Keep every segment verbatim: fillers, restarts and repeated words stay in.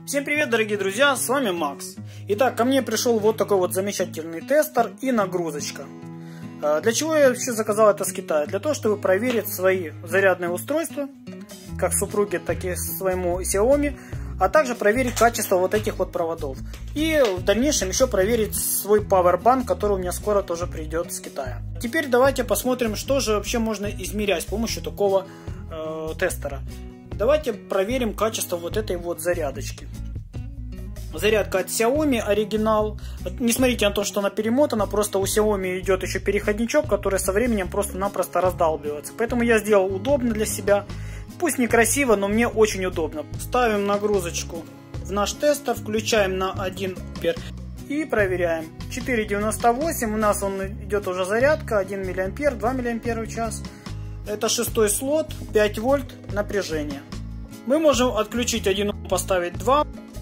Всем привет, дорогие друзья, с вами Макс. Итак, ко мне пришел вот такой вот замечательный тестер и нагрузочка. Для чего я вообще заказал это с Китая? Для того, чтобы проверить свои зарядные устройства, как супруге, так и своему Xiaomi, а также проверить качество вот этих вот проводов. И в дальнейшем еще проверить свой Powerbank, который у меня скоро тоже придет с Китая. Теперь давайте посмотрим, что же вообще можно измерять с помощью такого э, тестера. Давайте проверим качество вот этой вот зарядочки. Зарядка от Xiaomi, оригинал. Не смотрите на то, что она перемотана, просто у Xiaomi идет еще переходничок, который со временем просто-напросто раздалбливается. Поэтому я сделал удобно для себя. Пусть некрасиво, но мне очень удобно. Ставим нагрузочку в наш тестер, включаем на один ампер и проверяем. четыре девяносто восемь, у нас он идет уже зарядка, один миллиампер, два миллиампера в час. Это шестой слот, пять вольт напряжение. Мы можем отключить один, поставить два.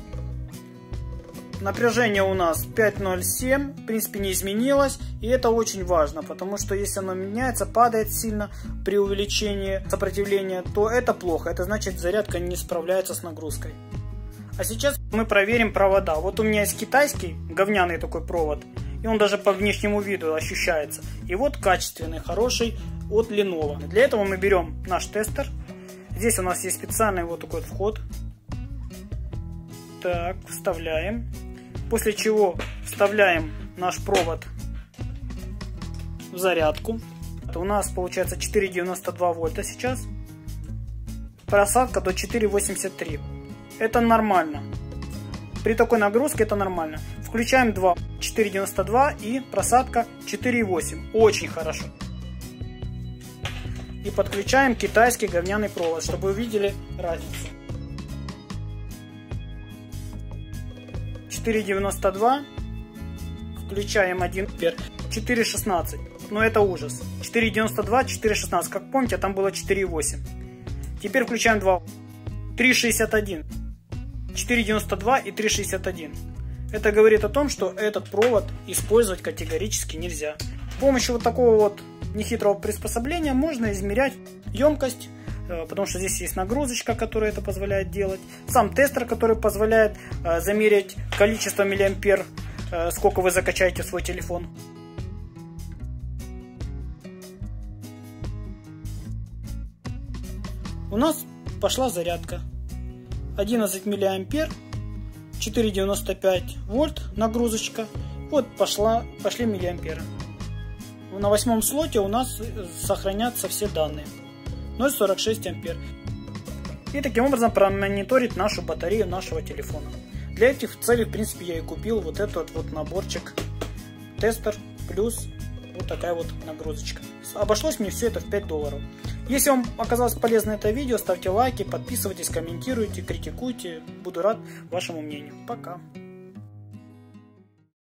Напряжение у нас пять ноль семь, в принципе не изменилось. И это очень важно, потому что если оно меняется, падает сильно при увеличении сопротивления, то это плохо. Это значит, зарядка не справляется с нагрузкой. А сейчас мы проверим провода. Вот у меня есть китайский, говняный такой провод. И он даже по внешнему виду ощущается. И вот качественный, хороший от Lenovo. Для этого мы берем наш тестер. Здесь у нас есть специальный вот такой вот вход. Так, вставляем. После чего вставляем наш провод в зарядку. У нас получается четыре девяносто два вольта сейчас. Просадка до четыре восемьдесят три. Это нормально. При такой нагрузке это нормально. Включаем два. четыре девяносто два и просадка четыре восемь. Очень хорошо. И подключаем китайский говняный провод, чтобы вы увидели разницу. четыре девяносто два. Включаем один ампер. четыре шестнадцать. Но это ужас. четыре девяносто два, четыре шестнадцать. Как помните, там было четыре восемь. Теперь включаем два. три шестьдесят один. четыре девяносто два и три шестьдесят один. Это говорит о том, что этот провод использовать категорически нельзя. С помощью вот такого вот нехитрого приспособления можно измерять емкость, потому что здесь есть нагрузочка, которая это позволяет делать. Сам тестер, который позволяет замерить количество миллиампер, сколько вы закачаете в свой телефон. У нас пошла зарядка. одиннадцать миллиампер, четыре девяносто пять вольт нагрузочка. Вот пошла, пошли миллиамперы. На восьмом слоте у нас сохранятся все данные. ноль сорок шесть ампер. И таким образом промониторить нашу батарею нашего телефона. Для этих целей, в принципе, я и купил вот этот вот наборчик. Тестер плюс вот такая вот нагрузочка. Обошлось мне все это в пять долларов. Если вам оказалось полезно это видео, ставьте лайки, подписывайтесь, комментируйте, критикуйте. Буду рад вашему мнению. Пока.